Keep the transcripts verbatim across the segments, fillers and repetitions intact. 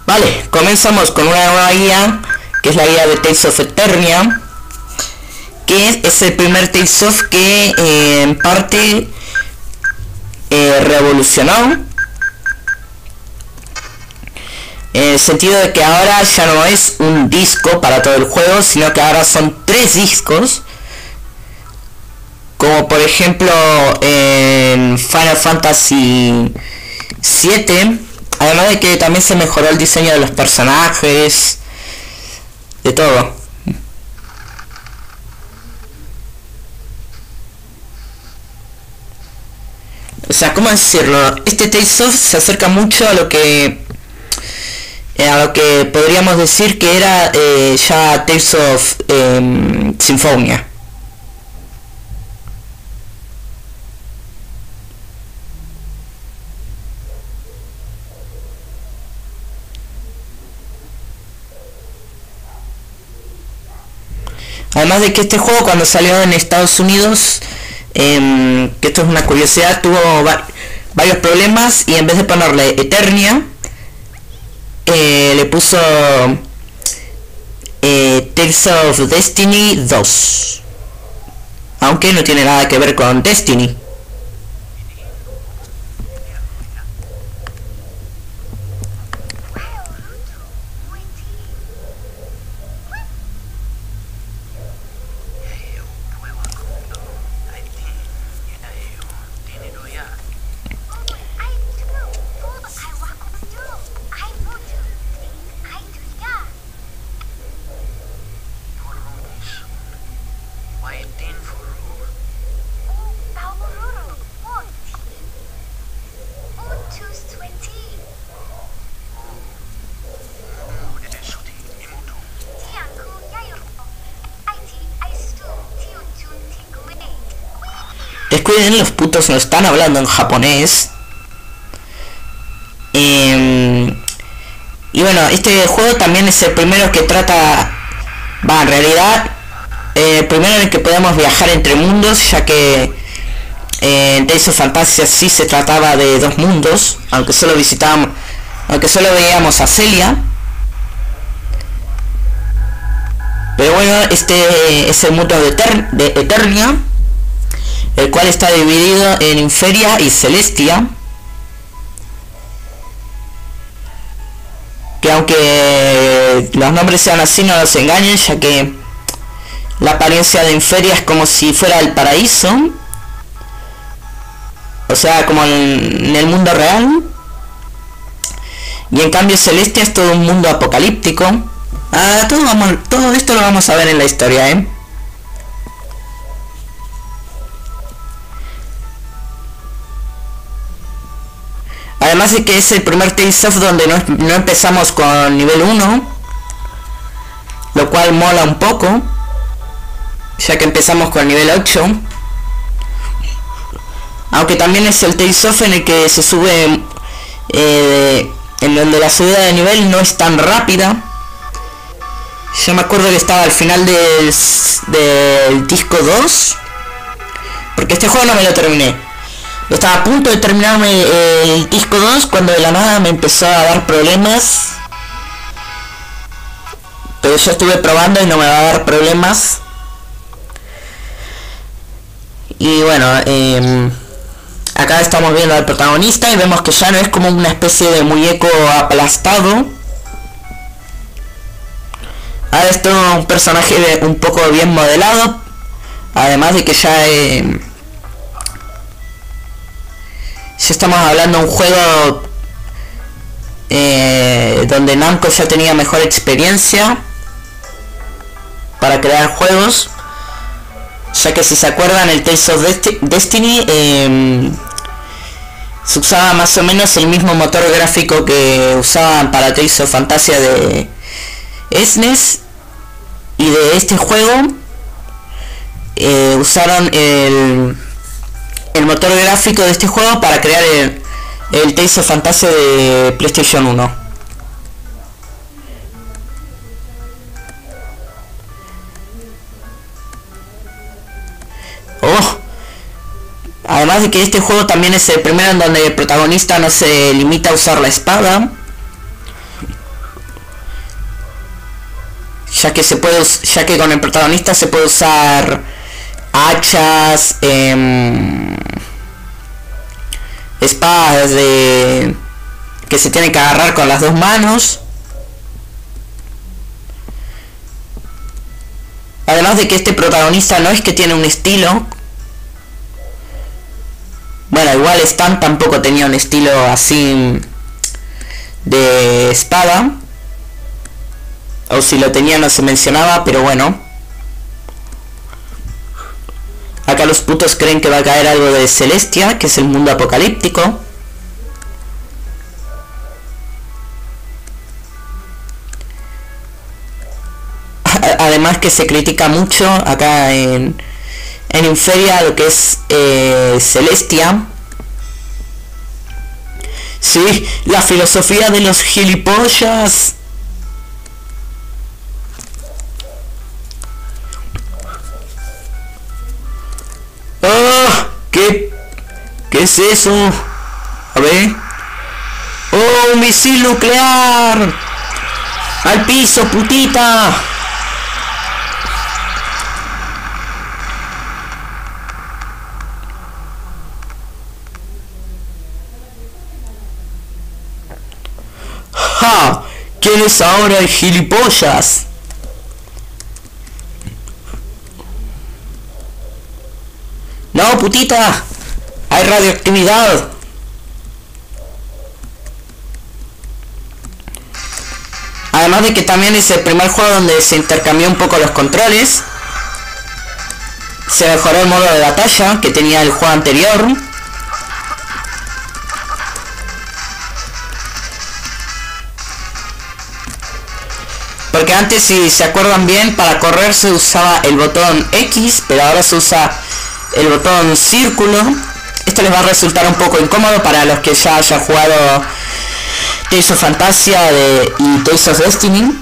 Vale, comenzamos con una nueva guía, que es la guía de Tales of Eternia, que es, es el primer Tales of que eh, en parte eh, revolucionó, en el sentido de que ahora ya no es un disco para todo el juego, sino que ahora son tres discos, como por ejemplo en Final Fantasy siete. Además de que también se mejoró el diseño de los personajes, de todo. O sea, ¿cómo decirlo? Este Tales of se acerca mucho a lo que a lo que podríamos decir que era eh, ya Tales of eh, Symphonia. Además de que este juego, cuando salió en Estados Unidos, eh, que esto es una curiosidad, tuvo va varios problemas y en vez de ponerle Eternia, eh, le puso eh, Tales of Destiny dos, aunque no tiene nada que ver con Destiny. Descuiden, los putos no están hablando en japonés. Eh, y bueno, este juego también es el primero que trata... Va, en realidad, eh, el primero en el que podemos viajar entre mundos, ya que eh, en Tales of Fantasia sí se trataba de dos mundos, aunque solo visitábamos, aunque solo veíamos a Celia. Pero bueno, este es el mundo de, Eter de Eternia, el cual está dividido en Inferia y Celestia, que aunque los nombres sean así, no los engañen, ya que la apariencia de Inferia es como si fuera el paraíso, o sea, como en, en el mundo real, y en cambio Celestia es todo un mundo apocalíptico. Ah, todo, vamos, todo esto lo vamos a ver en la historia, ¿eh? Además de que es el primer Tales of donde no, no empezamos con nivel uno, lo cual mola un poco, ya que empezamos con nivel ocho. Aunque también es el Tales of en el que se sube, eh, en donde la subida de nivel no es tan rápida. Yo me acuerdo que estaba al final del, del disco dos, porque este juego no me lo terminé. Estaba a punto de terminarme el disco dos cuando de la nada me empezó a dar problemas. Pero yo estuve probando y no me va a dar problemas. Y bueno, eh, acá estamos viendo al protagonista y vemos que ya no es como una especie de muñeco aplastado. Ahora es todo un personaje de, un poco bien modelado. Además de que ya... Eh, Ya estamos hablando de un juego eh, donde Namco ya tenía mejor experiencia para crear juegos, ya que si se acuerdan, el Tales of Desti Destiny eh, se usaba más o menos el mismo motor gráfico que usaban para Tales of Fantasia de S N E S, y de este juego eh, usaron el el motor gráfico de este juego para crear el, el Tales of Fantasia de PlayStation uno. Oh, además de que este juego también es el primero en donde el protagonista no se limita a usar la espada, ya que se puede, ya que con el protagonista se puede usar hachas, eh, espadas de que se tienen que agarrar con las dos manos. Además de que este protagonista no es que tiene un estilo. Bueno, igual Stan tampoco tenía un estilo así de espada. O si lo tenía no se mencionaba, pero bueno. Acá los putos creen que va a caer algo de Celestia, que es el mundo apocalíptico. Además que se critica mucho acá en, en Inferia lo que es eh, Celestia. Sí, la filosofía de los gilipollas. ¡Ah! ¿Qué? ¿Qué es eso? A ver. ¡Oh, un misil nuclear! ¡Al piso, putita! ¡Ja! ¿Quién es ahora el gilipollas? ¡No, putita! ¡Hay radioactividad! Además de que también es el primer juego donde se intercambió un poco los controles. Se mejoró el modo de batalla que tenía el juego anterior. Porque antes, si se acuerdan bien, para correr se usaba el botón X, pero ahora se usa el botón círculo. Esto les va a resultar un poco incómodo para los que ya hayan jugado Tales of Fantasia de, y Tales of Destiny.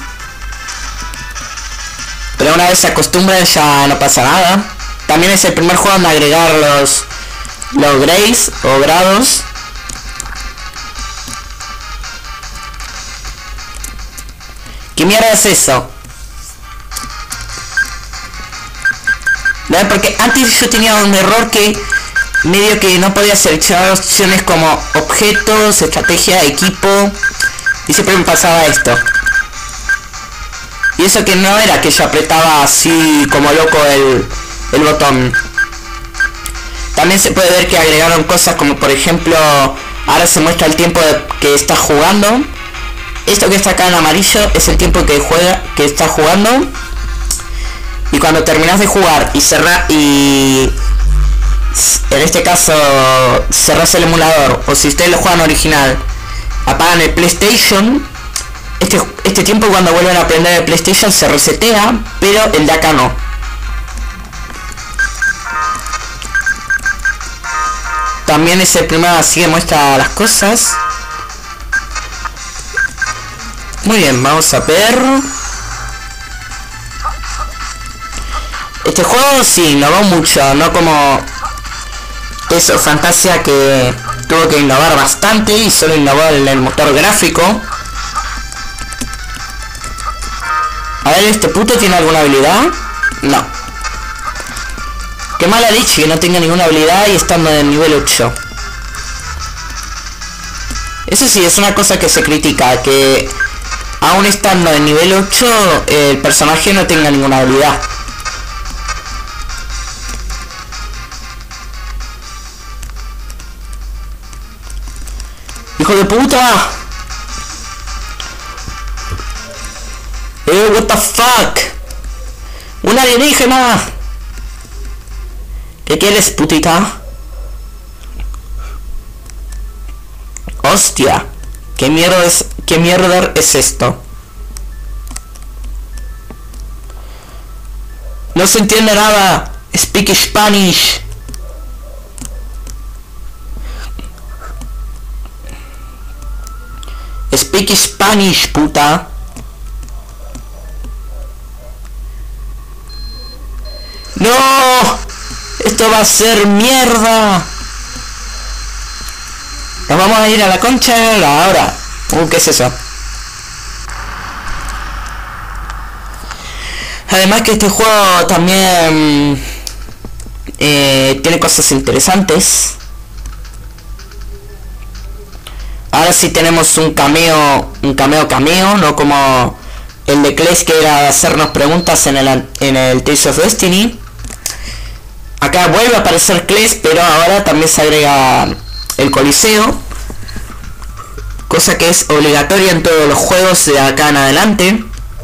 Pero una vez se acostumbran ya no pasa nada. También es el primer juego en agregar los, los grays o grados. ¿Qué mierda es eso? ¿No? Porque antes yo tenía un error que medio que no podía seleccionar opciones como objetos, estrategia, equipo, y siempre me pasaba esto. Y eso que no era que yo apretaba así como loco el, el botón. También se puede ver que agregaron cosas como por ejemplo, ahora se muestra el tiempo de que estás jugando. Esto que está acá en amarillo es el tiempo que juega, que está jugando. Y cuando terminas de jugar y cerrar y en este caso cerras el emulador, o si ustedes lo juegan original, apagan el PlayStation, este, este tiempo cuando vuelven a prender el PlayStation se resetea, pero el de acá no. También es el primero, así que muestra las cosas. Muy bien, vamos a ver. Este juego sí innovó mucho, no como Tales of Fantasia que tuvo que innovar bastante y solo innovó en el motor gráfico. A ver, ¿este puto tiene alguna habilidad? No. Qué mala leche que no tenga ninguna habilidad y estando en el nivel ocho. Eso sí, es una cosa que se critica, que aún estando en nivel ocho el personaje no tenga ninguna habilidad. ¡Hijo de puta! ¡Eh, what the fuck! ¡Un alienígena! ¿Qué quieres, putita? ¡Hostia! ¿Qué mierda es, qué mierda es esto? No se entiende nada. Speak Spanish. Speak Spanish, puta. ¡No! Esto va a ser mierda. Nos vamos a ir a la concha ahora. Uh, ¿qué es eso? Además que este juego también eh, tiene cosas interesantes. Ahora sí tenemos un cameo, un cameo cameo, no como el de Clash, que era hacernos preguntas en el, en el Tales of Destiny. Acá vuelve a aparecer Clash, pero ahora también se agrega el Coliseo, cosa que es obligatoria en todos los juegos de acá en adelante.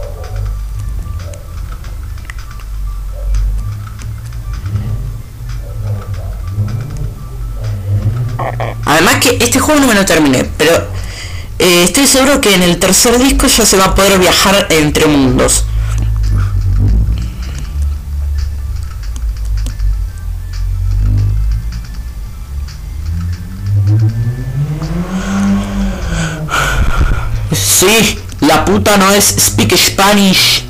Además que este juego no me lo terminé, pero eh, estoy seguro que en el tercer disco ya se va a poder viajar entre mundos. Sí, la puta no es speak Spanish.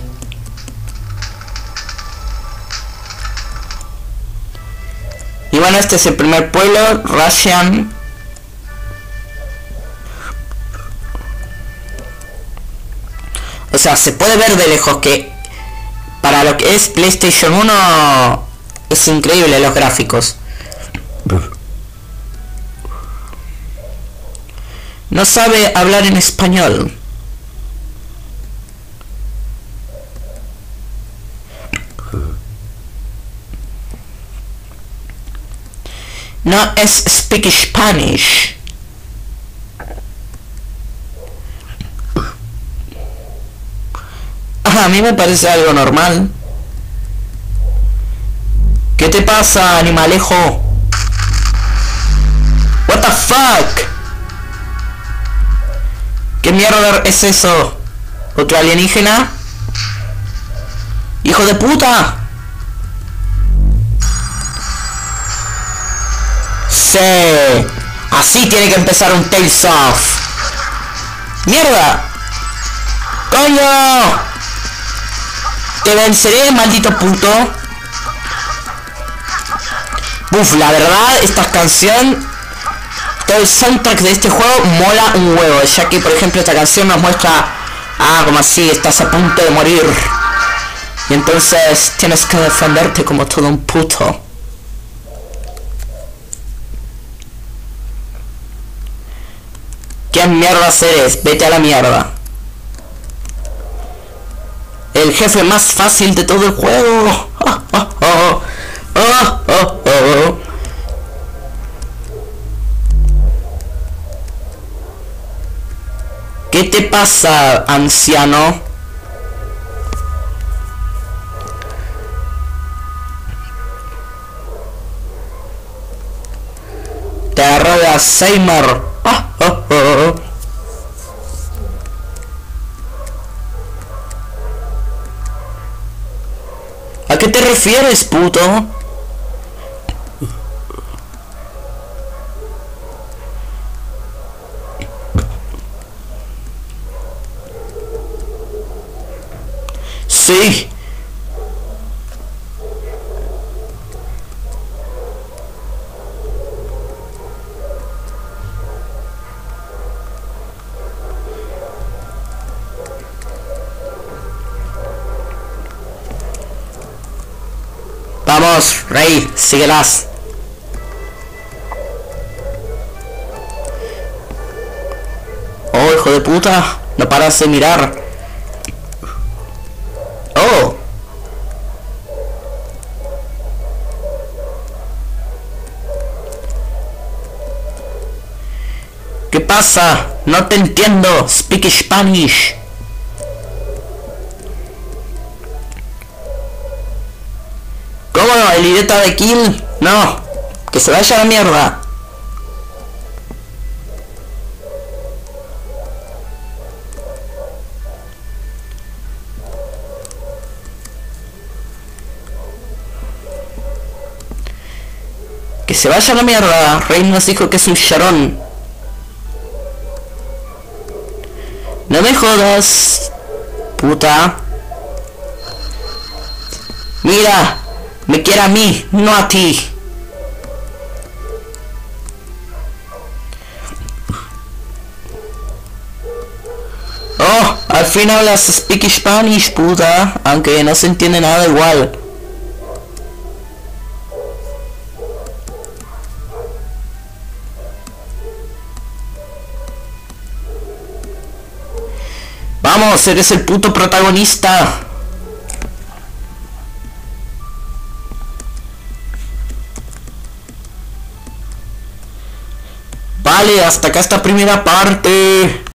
Y bueno, este es el primer pueblo, Russian. O sea, se puede ver de lejos que para lo que es PlayStation uno es increíble los gráficos. No sabe hablar en español. No es speak Spanish. A mí me parece algo normal. ¿Qué te pasa, animalejo? What the fuck? ¿Qué mierda es eso? ¿Otro alienígena? ¡Hijo de puta! Sí, así tiene que empezar un Tales of. ¡Mierda! ¡Coño! Te venceré, maldito puto. Uf, la verdad, esta canción, todo el soundtrack de este juego mola un huevo, ya que por ejemplo esta canción nos muestra, ah, como así, estás a punto de morir. Y entonces tienes que defenderte como todo un puto. ¿Qué mierda eres? Vete a la mierda. El jefe más fácil de todo el juego. Oh, oh, oh. Oh, oh, oh. ¿Qué te pasa, anciano? Te agarró de Alzheimer. Oh, oh, oh. ¿A qué te refieres, puto? Sí. Vamos, Rey, síguelas. Oh, hijo de puta, no paras de mirar. Oh. ¿Qué pasa? No te entiendo. Speak Spanish. ¿Cómo no? ¿El idiota de Kill? No. Que se vaya a la mierda. Que se vaya a la mierda. Rey nos dijo que es un charón. No me jodas, puta. Mira, me quiere a mí, no a ti. Oh, Al fin hablas speak Spanish, puta, aunque no se entiende nada igual. Vamos, eres el puto protagonista. Vale, hasta acá esta primera parte.